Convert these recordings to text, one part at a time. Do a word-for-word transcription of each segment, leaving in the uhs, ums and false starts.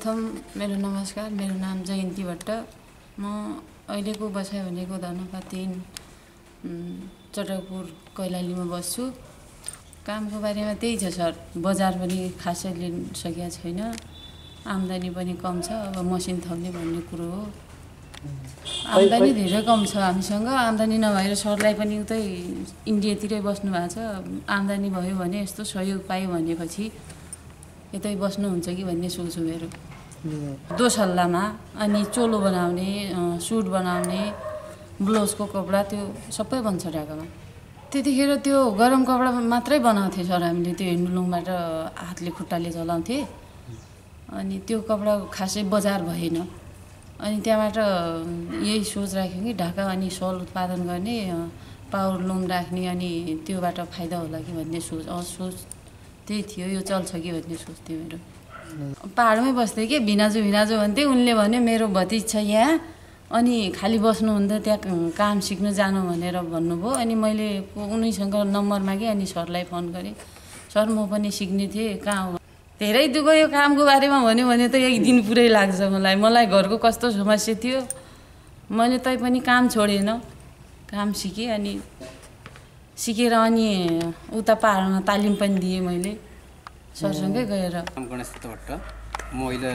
सर्वप्रथम मेरो नमस्कार, मेरो नाम जयन्ती भट्ट। म अहिलेको बसाइ भनेको धनुपा तीन चटकपुर कैलालीमा बस्छु। कामको बारेमा त्यही छ सर, बजार पनि खासै लिन सकेको छैन, आम्दानी पनि कम छ। अब मसिन थप्ने भन्ने कुरो हो। आम्दानी धेरै कम छ हामीसँग। आम्दानी नभएर सरलाई पनि उतै इन्डियातिरै बस्नु भएको छ। आम्दानी भयो भने यस्तो सहयोग पायो भनेपछि यतै बस्नुहुन्छ कि भन्ने सोच हो मेरो। दोसल्लामा अनि चोलो बनाउने, सुट बनाउने, ब्लाउजको कपडा त्यो सबै बन्छ ढाकामा। त्यतिखेर त्यो गरम कपडा मात्रै बनाउँथे सर हामीले, त्यो हेन्डलुमबाट हातले खुट्टाले चलाउँथे। अनि त्यो कपडा खासै बजार भएन। अनि त्यहाँबाट यही सोच राख्यो कि ढाका अनि सल उत्पादन गर्ने, पावर लुम राख्ने, अनि त्योबाट फाइदा होला कि भन्ने सोच सोच त्यही थियो। यो चल्छ कि भन्ने सोच थियो मेरो। पाहाडमै बस्थेँ कि, भिनाजु भिनाजु भन्थेँ। उनले भन्यो मेरो भतिज छ यहाँ, अनि खालि बस्नुहुँदा त्यहाँ काम सिक्नु जानु भनेर भन्नुभयो। अनि मैले उनीसँग नम्बर मागेँ, अनि सरलाई फोन गरेँ। सर म पनि सिक्ने थिएँ, कहाँ हो? धेरै दुःख यो कामको बारेमा भन्यो भने त एक दिन पुरै लाग्छ मलाई। मलाई घरको कस्तो समस्या थियो, मैले तै पनि काम छोडेन, काम सिकेँ। अनि सिकेर अनि उता पाहाडमा तालिम पनि दिएँ मैले सरसँगै गएर। गणेश भट्ट, म अहिले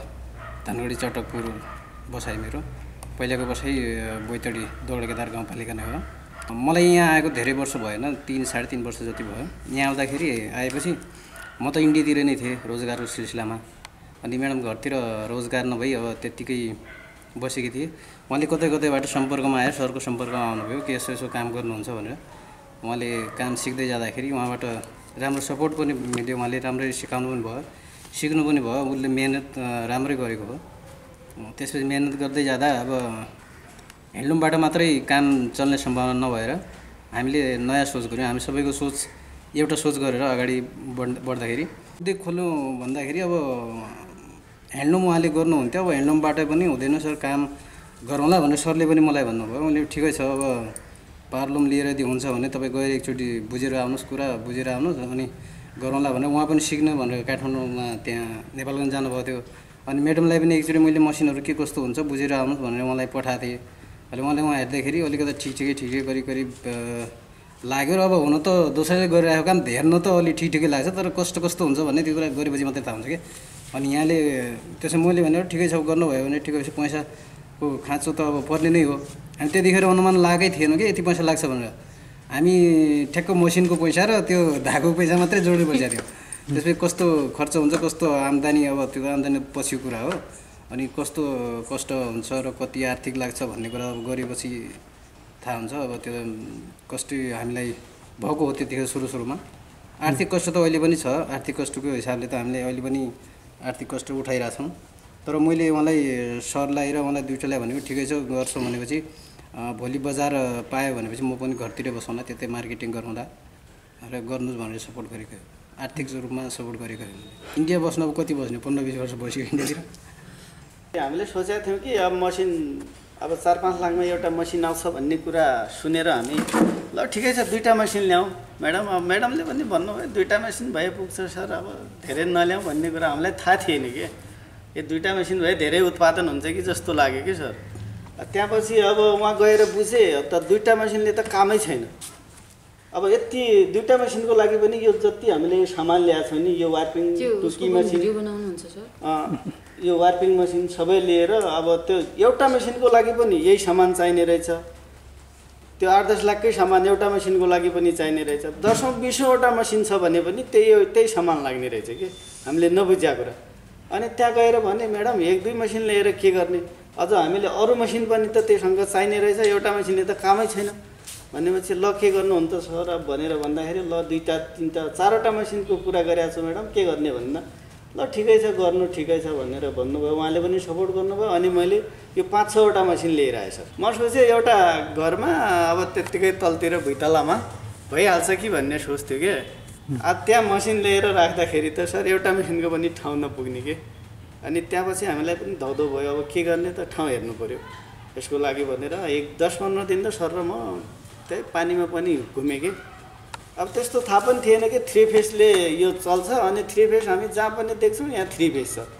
धनगढी चटकपुर बसाइ मेरो। पहिलाको बसाइ बैतडी दौडकेदार गाउँपालिका नै हो। मलाई यहाँ आएको धेरै वर्ष भएन, तिन साढे तिन वर्ष जति भयो। यहाँ आउँदाखेरि आएपछि म त इन्डियातिर नै थिएँ रोजगारको सिलसिलामा। अनि म्याडम घरतिर रोजगार नभई अब त्यत्तिकै बसेकी थिएँ। उहाँले कतै कतैबाट सम्पर्कमा आयो, सरको सम्पर्कमा आउनुभयो कि यसो यसो काम गर्नुहुन्छ भनेर। उहाँले काम सिक्दै जाँदाखेरि उहाँबाट राम्रो सपोर्ट पनि मिल्यो। उहाँले राम्ररी सिकाउनु पनि भयो, सिक्नु पनि भयो। उसले मेहनत राम्रै गरेको हो। त्यसपछि मेहनत गर्दै जाँदा अब ह्यान्डलुमबाट मात्रै काम चल्ने सम्भावना नभएर हामीले नयाँ सोच गऱ्यौँ। हामी सबैको सोच एउटा सोच गरेर अगाडि बढ बढ्दाखेरि उद्योग खोल्नु भन्दाखेरि अब ह्यान्डलुम उहाँले गर्नुहुन्थ्यो। अब ह्यान्डलुमबाट पनि हुँदैन सर, काम गरौँला भनेर सरले पनि मलाई भन्नुभयो। मैले ठिकै छ, अब पावरलुम लिएर यदि हुन्छ भने तपाईँ गएर एकचोटि बुझेर आउनुहोस्, कुरा बुझेर आउनुहोस्, अनि गरौँला भनेर उहाँ पनि सिक्नु भनेर काठमाडौँमा त्यहाँ नेपालगञ्ज जानुभएको थियो। अनि म्याडमलाई पनि एकचोटि मैले मसिनहरू के कस्तो हुन्छ बुझेर आउनुहोस् भनेर उहाँलाई पठाएको थिएँ। अहिले उहाँले उहाँ हेर्दाखेरि अलिकति ठिक ठिकै ठिकै करिब करिब लाग्यो। र अब हुन त दोस्रोले गरिरहेको काम हेर्न त अलि ठिक ठिकै लाग्छ, तर कस्तो कस्तो हुन्छ भन्ने त्यो कुरा गरेपछि मात्रै थाहा हुन्छ कि। अनि यहाँले त्यसो मैले भनेर ठिकै छ गर्नुभयो भने ठिकै छ, पैसाको खाँचो त अब पर्ने नै हो। अनि त्यतिखेर अनुमान लागेकै थिएन कि यति पैसा लाग्छ भनेर। हामी ठ्याक्क मसिनको पैसा र त्यो धागोको पैसा मात्रै जोड्नु पर्छ थियो। त्यसपछि कस्तो खर्च हुन्छ, कस्तो आम्दानी, अब त्यो आम्दानी पछिको कुरा हो। अनि कस्तो कष्ट हुन्छ र कति आर्थिक लाग्छ भन्ने कुरा अब गरेपछि थाहा हुन्छ। अब त्यो कष्ट हामीलाई भएको हो त्यतिखेर सुरु सुरुमा। आर्थिक कष्ट त अहिले पनि छ। आर्थिक कष्टको हिसाबले त हामीले अहिले पनि आर्थिक कष्ट उठाइरहेछौँ। तर मैले उहाँलाई सरलाई र उहाँलाई दुइटालाई भनेको ठिकै छ गर्छु भनेपछि भोलि बजार पायो भनेपछि म पनि घरतिरै बसौँला, त्यतै मार्केटिङ गरौँला र गर्नुहोस् भनेर सपोर्ट गरेको, आर्थिक रूपमा सपोर्ट गरेको। इन्डिया बस्न अब कति बस्ने, पन्ध्र बिस वर्ष बस्यो इन्डियातिर। हामीले सोचेको थियौँ कि अब मसिन अब चार पाँच लाखमा एउटा मसिन आउँछ भन्ने कुरा सुनेर हामी ल ठिकै छ दुईवटा मसिन ल्याउँ म्याडम। अब म्याडमले पनि भन्नुभयो दुईवटा मसिन भए पुग्छ सर, अब धेरै नल्याउँ भन्ने कुरा हामीलाई थाहा थिएन कि। यो दुईवटा मसिन भए धेरै उत्पादन हुन्छ कि जस्तो लाग्यो कि सर। त्यहाँपछि अब उहाँ गएर बुझेँ त दुईवटा मसिनले त कामै छैन। अब यति दुईवटा मसिनको लागि पनि यो जति हामीले सामान ल्याएको छौँ नि, यो वार्पिङ टुकी मसिन, यो वार्पिङ मसिन सबै लिएर अब त्यो एउटा मसिनको लागि पनि यही सामान चाहिने रहेछ। त्यो आठ दस लाखकै सामान एउटा मसिनको लागि पनि चाहिने रहेछ। दसौँ बिसौँवटा मसिन छ भने पनि त्यही त्यही सामान लाग्ने रहेछ कि, हामीले नबुझ्या कुरा। अनि त्यहाँ गएर भने म्याडम एक दुई मसिन लिएर के गर्ने, अझ हामीले अरू मसिन पनि त त्योसँग चाहिने रहेछ, एउटा मसिनले त कामै छैन भनेपछि ल के गर्नुहुन्छ सर भनेर भन्दाखेरि ल दुईवटा तिनवटा चारवटा मसिनको कुरा गरेको छु म्याडम, के गर्ने भन्दा ल ठिकै छ गर्नु ठिकै छ भनेर भन्नुभयो। उहाँले पनि सपोर्ट गर्नुभयो। अनि मैले यो पाँच छवटा मसिन लिएर आएँ सर। म सोचेँ एउटा घरमा अब त्यत्तिकै तलतिर भुइँतलामा भइहाल्छ कि भन्ने सोच्थ्यो कि। अब त्यहाँ मसिन लिएर राख्दाखेरि त सर एउटा मसिनको पनि ठाउँ नपुग्ने कि। अनि त्यहाँपछि हामीलाई पनि धौधौ भयो, अब के गर्ने त, ठाउँ हेर्नु पऱ्यो यसको लागि भनेर एक दस पन्ध्र दिन त सर र म त्यही पानीमा पनि घुमेँ कि। अब त्यस्तो थाहा पनि थिएन कि थ्री फेसले यो चल्छ। अनि थ्री फेस हामी जहाँ पनि देख्छौँ यहाँ थ्री फेस छ।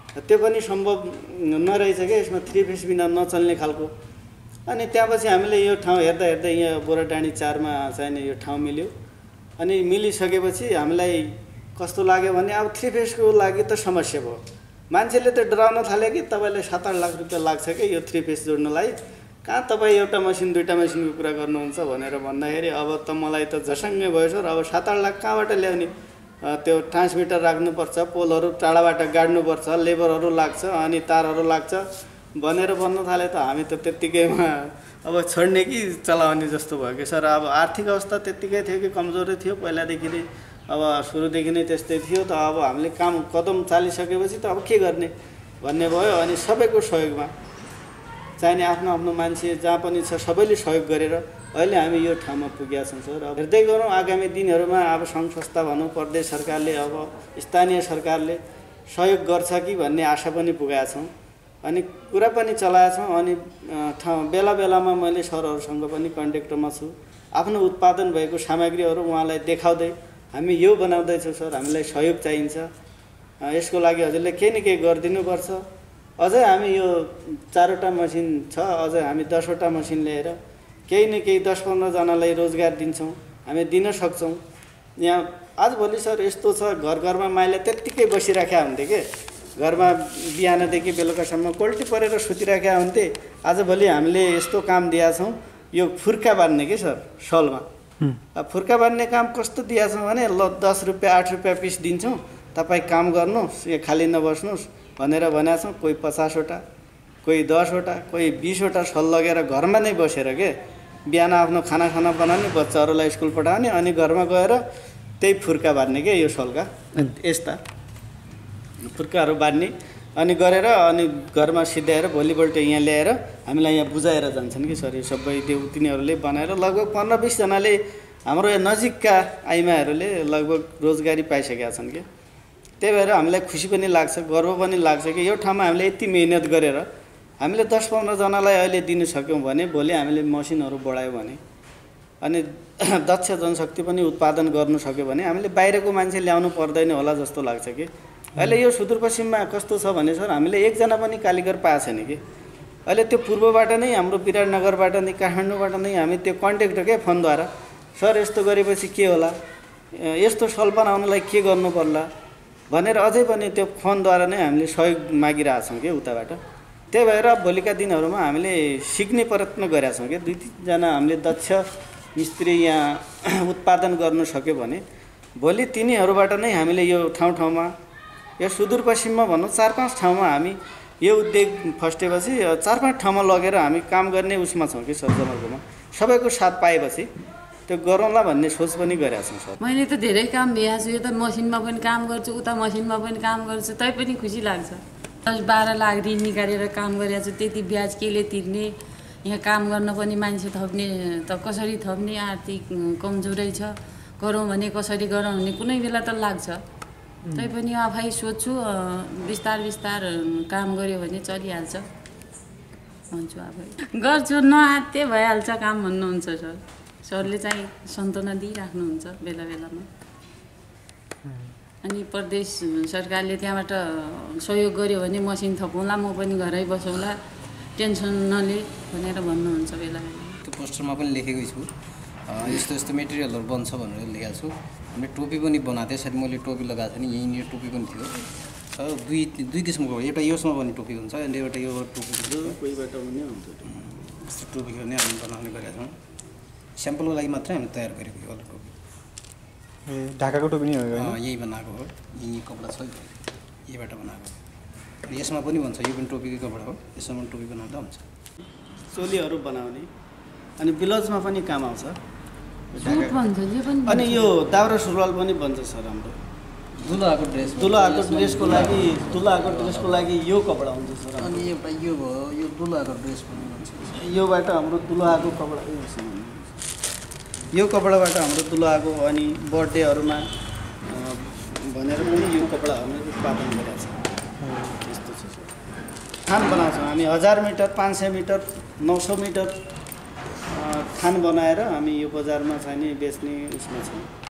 त्यो पनि सम्भव नरहेछ क्या, यसमा थ्री फेस बिना नचल्ने खालको। अनि त्यहाँपछि हामीले यो ठाउँ हेर्दा हेर्दा यहाँ बोराडाँडी चारमा चाहिँ यो ठाउँ मिल्यो। अनि मिलिसकेपछि हामीलाई कस्तो लाग्यो भने अब थ्री फेसको लागि त समस्या भयो। मान्छेले त डराउन थाल्यो कि तपाईँलाई सात आठ लाख रुपियाँ लाग्छ क्या यो थ्री फेस जोड्नलाई, कहाँ तपाईँ एउटा मसिन दुईवटा मसिनको कुरा गर्नुहुन्छ भनेर भन्दाखेरि अब त मलाई त झसङ्गै भयो सर। अब सात आठ लाख कहाँबाट ल्याउने, त्यो ट्रान्समिटर राख्नुपर्छ, पोलहरू टाढाबाट गाड्नुपर्छ, लेबरहरू लाग्छ, अनि तारहरू लाग्छ भनेर भन्नु थाले त हामी त त्यत्तिकैमा अब छोड्ने कि चलाउने जस्तो भयो कि सर। अब आर्थिक अवस्था त्यत्तिकै थियो कि कमजोरै थियो पहिलादेखि नै, अब सुरुदेखि नै त्यस्तै थियो त। अब हामीले काम कदम चालिसकेपछि त अब के गर्ने भन्ने भयो। अनि सबैको सहयोगमा चाहिने आफ्नो आफ्नो मान्छे जहाँ पनि छ सबैले सहयोग गरेर अहिले हामी यो ठाउँमा पुगेका छौँ सर। अब हेर्दै गरौँ आगामी दिनहरूमा अब सङ्घ संस्था भनौँ, प्रदेश सरकारले, अब स्थानीय सरकारले सहयोग गर्छ कि भन्ने आशा पनि पुगेका छौँ। अनि कुरा पनि चलाएका छौँ। अनि ठाउँ बेला बेलामा मैले सरहरूसँग पनि कन्ट्याक्टमा छु, आफ्नो उत्पादन भएको सामग्रीहरू उहाँलाई देखाउँदै हामी यो बनाउँदैछौँ सर, हामीलाई सहयोग चाहिन्छ, यसको लागि हजुरले केही न केही गरिदिनुपर्छ। अझै हामी यो चारवटा मसिन छ, अझै हामी दसवटा मसिन ल्याएर केही न केही दस पन्ध्रजनालाई रोजगार दिन्छौँ, हामी दिन सक्छौँ। यहाँ आजभोलि सर यस्तो छ, घर घरमा माइला त्यत्तिकै बसिराखेका हुन्थे कि, घरमा बिहानदेखि बेलुकासम्म कोल्टी परेर सुतिराखेका हुन्थे। आजभोलि हामीले यस्तो काम दिएका छौँ, यो फुर्का बाँध्ने कि सर सलमा। फुर्का बाँध्ने काम कस्तो दिएका छौँ भने ल दस रुपियाँ आठ रुपियाँ पिस दिन्छौँ, तपाईँ काम गर्नुहोस्, यो खाली नबस्नुहोस् भनेर भनेका छौँ। कोही पचासवटा, कोही दसवटा, कोही बिसवटा सल लगेर घरमा नै बसेर के बिहान आफ्नो खाना खाना बनाउने, बच्चाहरूलाई स्कुल पठाउने, अनि घरमा गएर त्यही फुर्का बाँध्ने के यो सलका यस्ता फुर्काहरू बाँध्ने अनि गरेर अनि घरमा सिध्याएर भोलिपल्ट यहाँ ल्याएर हामीलाई यहाँ बुझाएर जान्छन् कि सर। यो सबै त्यो तिनीहरूले बनाएर लगभग पन्ध्र बिसजनाले हाम्रो यहाँ नजिकका आइमाहरूले लगभग रोजगारी पाइसकेका छन् कि। त्यही भएर हामीलाई खुसी पनि लाग्छ, गर्व पनि लाग्छ कि यो ठाउँमा हामीले यति मिहिनेत गरेर हामीले दस पन्ध्रजनालाई अहिले दिन सक्यौँ भने भोलि हामीले मसिनहरू बढायौँ भने अनि दक्ष जनशक्ति पनि उत्पादन गर्नु सक्यो भने हामीले बाहिरको मान्छे ल्याउनु पर्दैन होला जस्तो लाग्छ कि। अहिले यो सुदूरपश्चिममा कस्तो छ भने सर, हामीले एकजना पनि कालीगर पाएको छैन कि। अहिले त्यो पूर्वबाट नै हाम्रो विराटनगरबाट नै काठमाडौँबाट नै हामी त्यो कन्ट्याक्ट क्या फोनद्वारा, सर यस्तो गरेपछि के होला, यस्तो सल बनाउनलाई के गर्नु पर्ला भनेर अझै पनि त्यो फोनद्वारा नै हामीले सहयोग मागिरहेछौँ कि उताबाट। त्यही भएर भोलिका दिनहरूमा हामीले सिक्ने प्रयत्न गरेका छौँ कि दुई तिनजना हामीले दक्ष मिस्त्री यहाँ उत्पादन गर्नु सक्यो भने भोलि तिनीहरूबाट नै हामीले यो ठाउँ ठाउँमा यो सुदूरपश्चिममा भनौँ चार पाँच ठाउँमा हामी यो उद्योग फस्टेपछि चार पाँच ठाउँमा लगेर हामी काम गर्ने उसमा छौँ कि सर। जमर्कोमा सबैको साथ पाएपछि त्यो गरौँला भन्ने सोच पनि गरेका छौँ सर। मैले त धेरै काम भ्याएको छु, यो त मसिनमा पनि काम गर्छु, उता मसिनमा पनि काम गर्छु, तै पनि खुसी लाग्छ। दस बाह्र लाख ऋण निकालेर काम गरेको छु, त्यति ब्याज केले तिर्ने, यहाँ काम गर्न पनि मान्छे थप्ने त कसरी थप्ने, आर्थिक कमजोरै छ, गरौँ भने कसरी गरौँ भन्ने कुनै बेला त लाग्छ। तैपनि आफै सोध्छु, बिस्तार बिस्तार काम गऱ्यो भने चलिहाल्छ भन्छु। आफै गर्छु, नआत्ते भइहाल्छ काम भन्नुहुन्छ सर। सरले चाहिँ सन्तुना दिइराख्नुहुन्छ बेला बेलामा। अनि प्रदेश सरकारले त्यहाँबाट सहयोग गर्यो भने मसिन थपौँला, म पनि घरै बसौँला, टेन्सन नले भनेर भन्नुहुन्छ बेला बेला। त्यो पोस्टरमा पनि लेखेकै छु, यस्तो यस्तो मेटेरियलहरू बन्छ भनेर लेखेको छु। हामीले टोपी पनि बनाएको थिएँ, सायद मैले टोपी लगाएको थिएँ नि, यहीँनिर टोपी पनि थियो। दुई दुई किसिमको, एउटा यसमा पनि टोपी हुन्छ अनि एउटा यो टोपी कोहीबाट पनि हुन्छ। यस्तो टोपी पनि हामी बनाउने गरेका छौँ। स्याम्पलको लागि मात्रै हामी तयार गरेको यो टोपी। ए ढाकाको टोपी नै हो? यही बनाएको हो, यहीँ कपडा छ, यहीबाट बनाएको। यसमा पनि भन्छ, यो पनि टोपीकै कपडा हो, यसमा पनि टोपी बनाउँदा हुन्छ। चोलीहरू बनाउने अनि ब्लाउजमा पनि काम आउँछ। अनि यो दाउरा सुरुवाल पनि बन्छ सर हाम्रो। दुलहाको ड्रेस, दुलहाको ड्रेसको लागि दुलहाको ड्रेसको लागि यो कपडा हुन्छ सर। अनि एउटा यो भयो, यो दुलहाको ड्रेस पनि भन्छ। योबाट हाम्रो दुलहाको कपडा, यो कपडाबाट हाम्रो दुलहाको अनि बर्थडेहरूमा भनेर पनि यो कपडा हामीले उत्पादन गरेका छौँ। यस्तो छ सर। थान बनाउँछौँ हामी, हजार मिटर, पाँच सय मिटर, नौ सौ मिटर थान बनाएर हामी यो बजारमा चाहिँ नि बेच्ने उसमा छौँ।